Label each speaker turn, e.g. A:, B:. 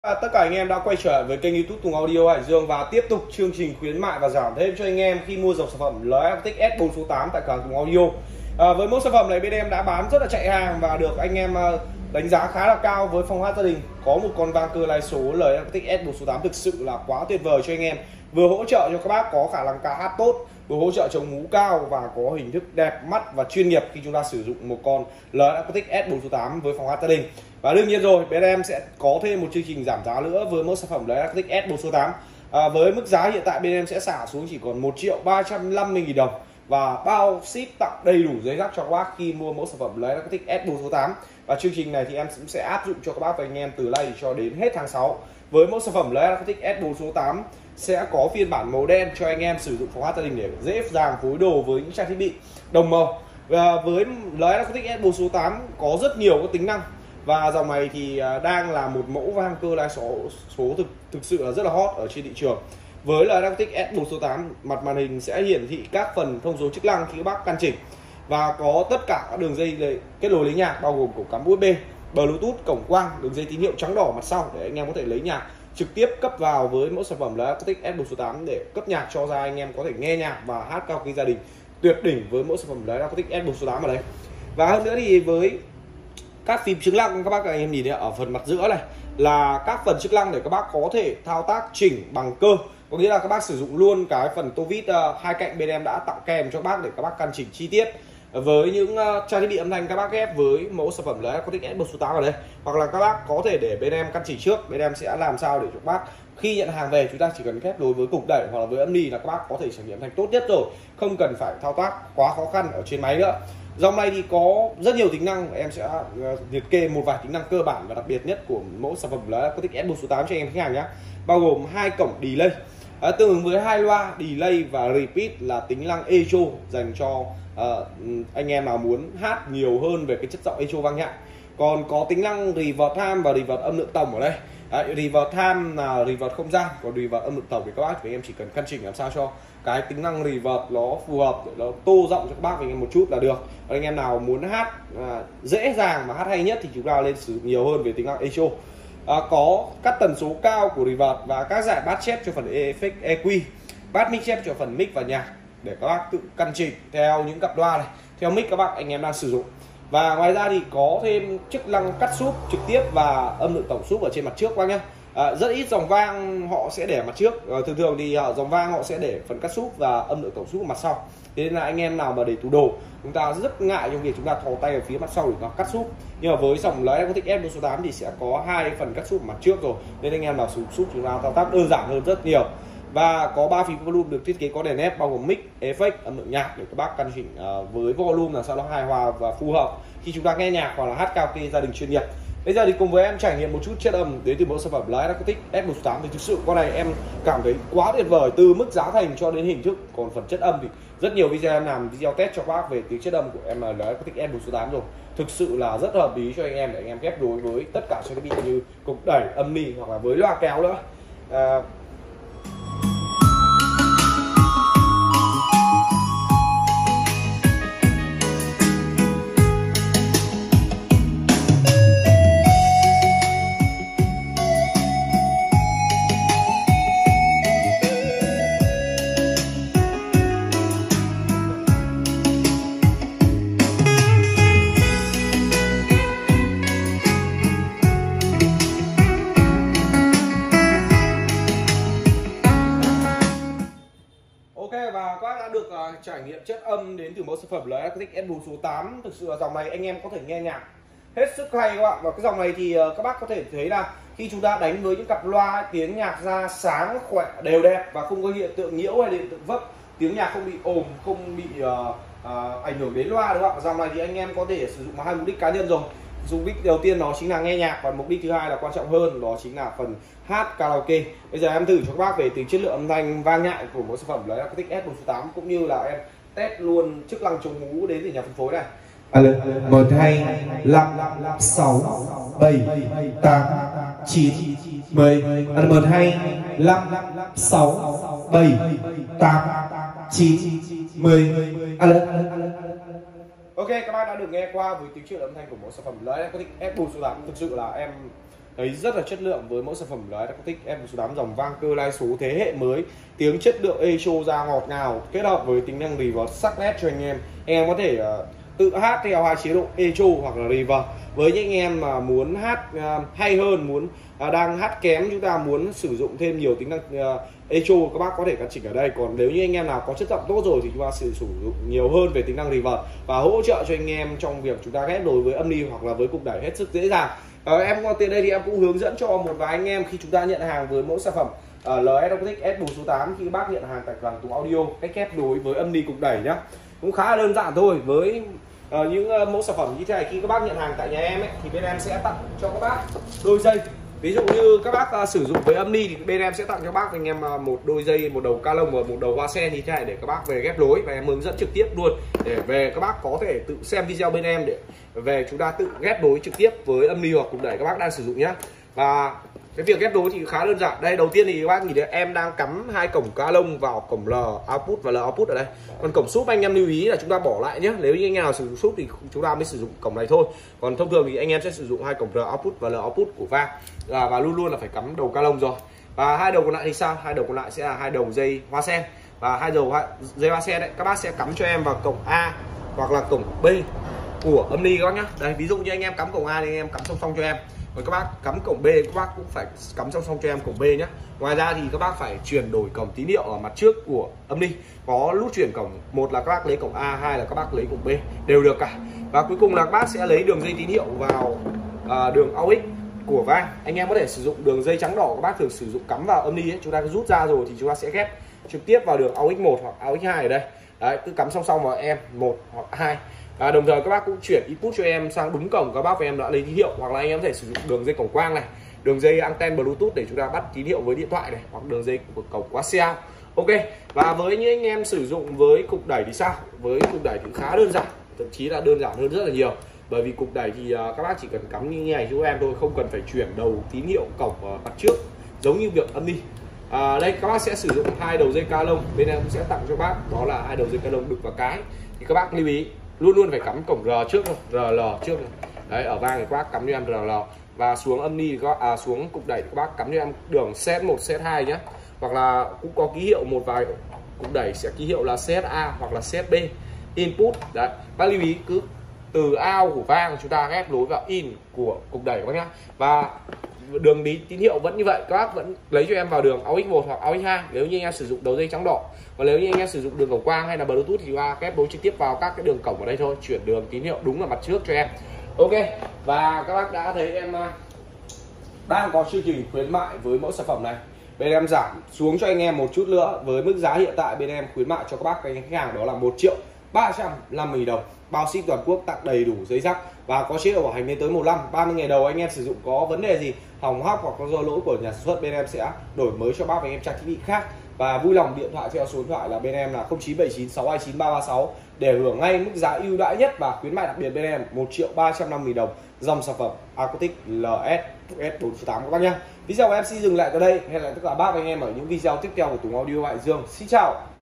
A: Tất cả anh em đã quay trở lại với kênh YouTube Tùng Audio Hải Dương và tiếp tục chương trình khuyến mại và giảm thêm cho anh em khi mua dòng sản phẩm LFTX S4 số 8 tại cửa hàng Tùng Audio. Với mẫu sản phẩm này bên em đã bán rất là chạy hàng và được anh em đánh giá khá là cao với phòng hát gia đình. Có một con vang cơ lai số LFTX S4 số 8 thực sự là quá tuyệt vời cho anh em. Vừa hỗ trợ cho các bác có khả năng ca hát tốt, vừa hỗ trợ chống hú cao và có hình thức đẹp mắt và chuyên nghiệp khi chúng ta sử dụng một con LFTX S4 số 8 với phòng hát gia đình. Và đương nhiên rồi, bên em sẽ có thêm một chương trình giảm giá nữa với mẫu sản phẩm LFTX S4 số 8. Với mức giá hiện tại bên em sẽ xả xuống chỉ còn 1.350.000 đồng và bao ship tặng đầy đủ giấy dắt cho các bác khi mua mẫu sản phẩm LFTX S4 số 8. Và chương trình này thì em cũng sẽ áp dụng cho các bác và anh em từ nay cho đến hết tháng 6. Với mẫu sản phẩm LFTX S4 số 8 sẽ có phiên bản màu đen cho anh em sử dụng phòng hát gia đình để dễ dàng phối đồ với những trang thiết bị đồng màu. Và với LFTX S4 số 8 có rất nhiều các tính năng. Và dòng này thì đang là một mẫu vang cơ lai số thực sự là rất là hot ở trên thị trường. Với LFTX S4 số 8, mặt màn hình sẽ hiển thị các phần thông số chức năng khi các bác căn chỉnh và có tất cả các đường dây kết nối lấy nhạc bao gồm cổng cắm USB, Bluetooth, cổng quang, đường dây tín hiệu trắng đỏ mặt sau để anh em có thể lấy nhạc trực tiếp cấp vào với mẫu sản phẩm LFTX S4 số 8 để cấp nhạc cho ra anh em có thể nghe nhạc và hát karaoke gia đình tuyệt đỉnh với mẫu sản phẩm LFTX S4 số 8 ở đây. Và hơn nữa thì với các phím chức năng các bác anh em nhìn thấy ở phần mặt giữa này là các phần chức năng để các bác có thể thao tác chỉnh bằng cơ, có nghĩa là các bác sử dụng luôn cái phần tô vít hai cạnh bên em đã tặng kèm cho các bác để các bác căn chỉnh chi tiết với những trang thiết bị âm thanh các bác ghép với mẫu sản phẩm LFTX S4 số 8 ở đây, hoặc là các bác có thể để bên em căn chỉnh trước, bên em sẽ làm sao để cho các bác khi nhận hàng về chúng ta chỉ cần ghép đối với cục đẩy hoặc là với âm ly là các bác có thể trải nghiệm thanh tốt nhất rồi, không cần phải thao tác quá khó khăn ở trên máy nữa. Dòng này thì có rất nhiều tính năng, em sẽ liệt kê một vài tính năng cơ bản và đặc biệt nhất của mẫu sản phẩm LFTX S4 số 8 cho anh em khách hàng nhé. Bao gồm hai cổng delay tương ứng với hai loa delay và repeat là tính năng echo dành cho anh em nào muốn hát nhiều hơn về cái chất giọng echo vang nhạy. Còn có tính năng reverb time và reverb âm lượng tổng ở đây. Reverb time là reverb không gian, còn reverb âm lượng tổng thì các bác anh em chỉ cần căn chỉnh làm sao cho cái tính năng reverb nó phù hợp để nó tô giọng cho các bác anh em một chút là được. Còn anh em nào muốn hát dễ dàng và hát hay nhất thì chúng ta lên sử dụng nhiều hơn về tính năng echo. Có các tần số cao của reverb và các giải bass chép cho phần effect EQ, bass mic chép cho phần mic và nhạc để các bác tự căn chỉnh theo những cặp loa này, theo mic các bác anh em đang sử dụng. Và ngoài ra thì có thêm chức năng cắt súp trực tiếp và âm lượng tổng súp ở trên mặt trước các bác nhé. Rất ít dòng vang họ sẽ để mặt trước, thường thường thì dòng vang họ sẽ để phần cắt súp và âm lượng tổng súp ở mặt sau. Thế nên là anh em nào mà để tủ đồ chúng ta rất ngại trong việc chúng ta thò tay ở phía mặt sau để nó cắt súp. Nhưng mà với dòng LFTX S4 số 8 thì sẽ có hai phần cắt súp mặt trước rồi, nên anh em nào sử dụng súp chúng ta thao tác đơn giản hơn rất nhiều. Và có 3 phím volume được thiết kế có đèn led bao gồm mic, effect, âm lượng nhạc để các bác căn chỉnh với volume làm sao nó hài hòa và phù hợp khi chúng ta nghe nhạc hoặc là hát karaoke gia đình chuyên nghiệp. Bây giờ thì cùng với em trải nghiệm một chút chất âm đến từ mẫu sản phẩm LFTX S4 số 8 thì thực sự con này em cảm thấy quá tuyệt vời từ mức giá thành cho đến hình thức. Còn phần chất âm thì rất nhiều video em làm video test cho các bác về tiếng chất âm của em là LFTX S4 số 8 rồi, thực sự là rất hợp lý cho anh em để anh em ghép đối với tất cả trang thiết bị như cục đẩy, âm ly hoặc là với loa kéo nữa. Và các bác đã được trải nghiệm chất âm đến từ mẫu sản phẩm LFTX S4 số 8. Thực sự là dòng này anh em có thể nghe nhạc hết sức hay các bạn. Và cái dòng này thì các bác có thể thấy là khi chúng ta đánh với những cặp loa tiếng nhạc ra sáng, khỏe, đều đẹp và không có hiện tượng nhiễu hay hiện tượng vấp, tiếng nhạc không bị ồn, không bị ảnh hưởng đến loa đúng không ạ? Dòng này thì anh em có thể sử dụng hai mục đích cá nhân rồi. Mục đích đầu tiên đó chính là nghe nhạc và mục đích thứ hai là quan trọng hơn đó chính là phần hát karaoke. Bây giờ em thử cho các bác về tính chất lượng âm thanh vang nhạy của một sản phẩm LFTX S4 số 8 cũng như là em test luôn chức năng chống hú đến từ nhà phân phối này.
B: 1 2 5 6 7 8 9 10 1 2 5 6 7 8 9 10.
A: Ok, các bác đã được nghe qua với tiếng chất âm thanh của một sản phẩm LFTX S4 số 8. Thực sự là em thấy rất là chất lượng với mẫu sản phẩm là Acoustic S168 dòng vang cơ lai số thế hệ mới, tiếng chất lượng echo ra ngọt ngào kết hợp với tính năng reverb sắc nét cho anh em có thể tự hát theo hai chế độ echo hoặc là reverb. Với những anh em mà muốn hát hay hơn, muốn đang hát kém, chúng ta muốn sử dụng thêm nhiều tính năng echo, các bác có thể căn chỉnh ở đây. Còn nếu như anh em nào có chất giọng tốt rồi thì chúng ta sẽ sử dụng nhiều hơn về tính năng reverb và hỗ trợ cho anh em trong việc chúng ta ghép đối với âm ly hoặc là với cục đẩy hết sức dễ dàng. Em có tiền đây thì em cũng hướng dẫn cho một vài anh em khi chúng ta nhận hàng với mẫu sản phẩm LS Acoustic S468, khi các bác nhận hàng tại cửa hàng Tùng Audio, cách ghép đối với âm ly cục đẩy nhá, cũng khá là đơn giản thôi. Với những mẫu sản phẩm như thế này, khi các bác nhận hàng tại nhà em ấy, thì bên em sẽ tặng cho các bác đôi dây. Ví dụ như các bác sử dụng với âm ly thì bên em sẽ tặng cho bác anh em một đôi dây, một đầu ca lông và một đầu hoa sen như thế này để các bác về ghép lối, và em hướng dẫn trực tiếp luôn để về các bác có thể tự xem video bên em để về chúng ta tự ghép đối trực tiếp với âm ly hoặc cục đẩy các bác đang sử dụng nhé. Và cái việc ghép đối thì khá đơn giản. Đây, đầu tiên thì các bác nhìn thấy em đang cắm hai cổng ca lông vào cổng L output và L output ở đây. Còn cổng súp anh em lưu ý là chúng ta bỏ lại nhé. Nếu như anh em nào sử dụng súp thì chúng ta mới sử dụng cổng này thôi. Còn thông thường thì anh em sẽ sử dụng hai cổng R output và L output của vang, và luôn luôn là phải cắm đầu ca lông rồi. Và hai đầu còn lại thì sao? Hai đầu còn lại sẽ là hai đầu dây hoa sen, và hai đầu dây hoa sen đấy các bác sẽ cắm cho em vào cổng A hoặc là cổng B của âm ly các bác nhá. Đây, ví dụ như anh em cắm cổng A thì anh em cắm song song cho em, còn các bác cắm cổng B các bác cũng phải cắm song song cho em cổng B nhé. Ngoài ra thì các bác phải chuyển đổi cổng tín hiệu ở mặt trước của âm ly, có nút chuyển cổng, một là các bác lấy cổng A, hai là các bác lấy cổng B, đều được cả. Và cuối cùng là các bác sẽ lấy đường dây tín hiệu vào đường AUX của vang. Anh em có thể sử dụng đường dây trắng đỏ các bác thường sử dụng cắm vào âm ly ấy, chúng ta rút ra rồi thì chúng ta sẽ ghép trực tiếp vào đường AUX 1 hoặc AUX 2 ở đây. Đấy, cứ cắm song song vào em 1 hoặc 2. Đồng thời các bác cũng chuyển input cho em sang đúng cổng các bác và em đã lấy tín hiệu, hoặc là anh em có thể sử dụng đường dây cổng quang này, đường dây anten Bluetooth để chúng ta bắt tín hiệu với điện thoại này, hoặc đường dây của cổng Quasar. Ok. Và với những anh em sử dụng với cục đẩy thì sao? Với cục đẩy thì khá đơn giản, thậm chí là đơn giản hơn rất là nhiều. Bởi vì cục đẩy thì các bác chỉ cần cắm như này cho em thôi, không cần phải chuyển đầu tín hiệu cổng mặt trước giống như việc âm ly. Đây các bác sẽ sử dụng hai đầu dây ca lông, bên em cũng sẽ tặng cho bác, đó là hai đầu dây ca lông đực và cái. Thì các bác lưu ý luôn luôn phải cắm cổng R trước thôi, RL trước này. Đấy, ở vang thì các bác cắm cho em RL, và xuống âm ly xuống cục đẩy các bác cắm cho em đường set1, set2 nhé. Hoặc là cũng có ký hiệu, một vài cục đẩy sẽ ký hiệu là set A hoặc là set B input. Đấy, bác lưu ý cứ từ out của vang chúng ta ghép nối vào in của cục đẩy các bác nhá. Và đường đi tín hiệu vẫn như vậy, các bác vẫn lấy cho em vào đường AUX 1 hoặc AUX 2 nếu như anh em sử dụng đầu dây trắng đỏ. Và nếu như anh em sử dụng đường cổng quang hay là Bluetooth thì ghép nối trực tiếp vào các cái đường cổng ở đây thôi, chuyển đường tín hiệu đúng là mặt trước cho em. Ok. Và các bác đã thấy em đang có chương trình khuyến mại với mẫu sản phẩm này. Bên em giảm xuống cho anh em một chút nữa, với mức giá hiện tại bên em khuyến mại cho các bác khách hàng đó là 1.350.000 đồng, bao ship toàn quốc, tặng đầy đủ giấy rắc và có chế độ bảo hành lên tới 1 năm. 30 ngày đầu anh em sử dụng có vấn đề gì hỏng hóc hoặc có do lỗi của nhà sản xuất, bên em sẽ đổi mới cho bác và anh em trang thiết bị khác. Và vui lòng điện thoại theo số điện thoại là bên em là 0979629336 để hưởng ngay mức giá ưu đãi nhất và khuyến mại đặc biệt bên em 1.350.000 đồng dòng sản phẩm Acoustic LS S468 các bác nhé. Video của em xin dừng lại tại đây. Hẹn lại tất cả bác và anh em ở những video tiếp theo của Tùng Audio Hải Dương. Xin chào.